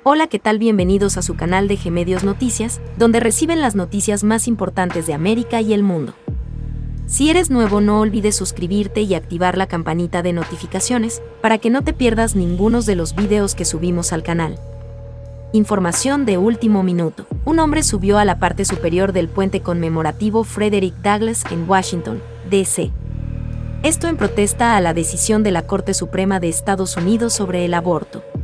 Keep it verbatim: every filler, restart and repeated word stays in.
Hola, ¿qué tal? Bienvenidos a su canal de G Medios Noticias, donde reciben las noticias más importantes de América y el mundo. Si eres nuevo, no olvides suscribirte y activar la campanita de notificaciones para que no te pierdas ninguno de los videos que subimos al canal. Información de último minuto. Un hombre subió a la parte superior del puente conmemorativo Frederick Douglass en Washington, D C Esto en protesta a la decisión de la Corte Suprema de Estados Unidos sobre el aborto.